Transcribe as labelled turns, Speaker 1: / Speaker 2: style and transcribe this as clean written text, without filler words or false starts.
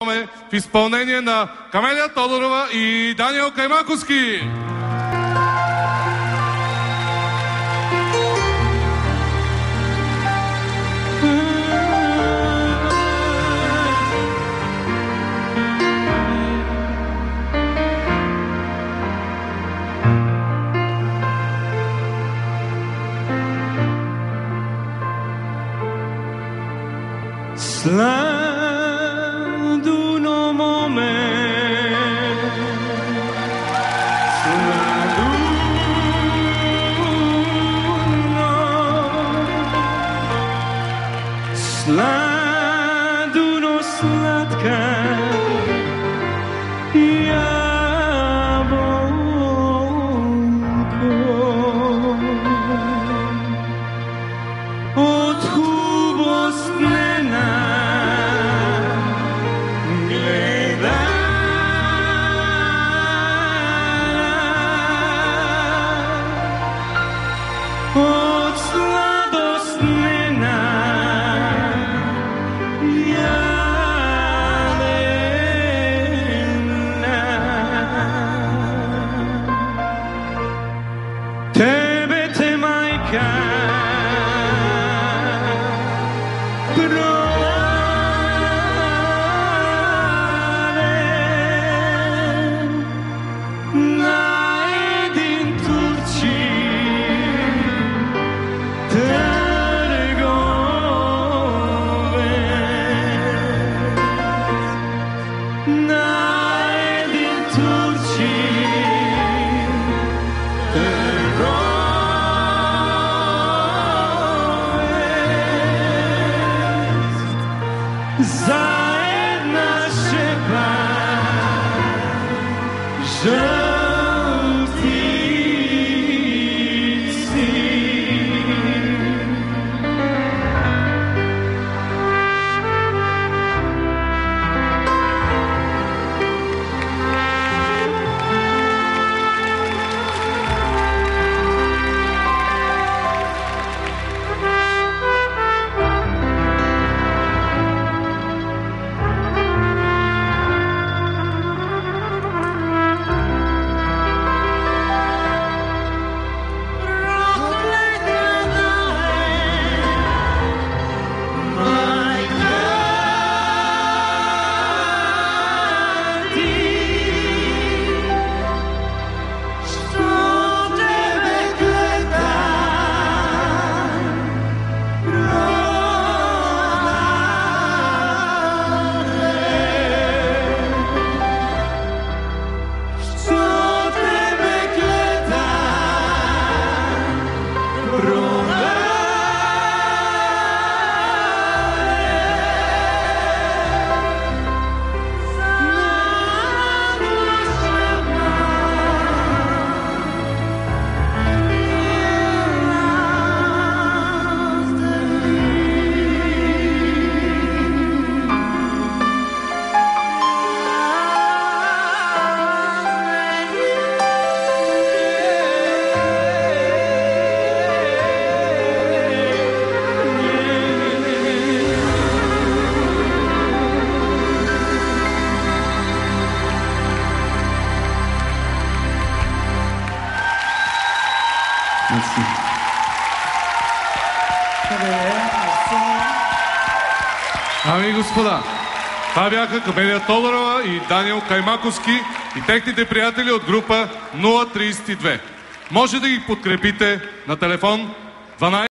Speaker 1: В изпълнение на Камелия Тодорова и Даниел Каймаковски.
Speaker 2: Sladuno slatka jabłko od chubostnena gleda od sladostnena Tebe te majka provale na jedin Turci trgovac na jedin Turci zajedna šepa žltici.
Speaker 1: Ами и господа, това бяха Камелия Тодорова и Даниел Каймаковски и техните приятели от група 032. Може да ги подкрепите на телефон 12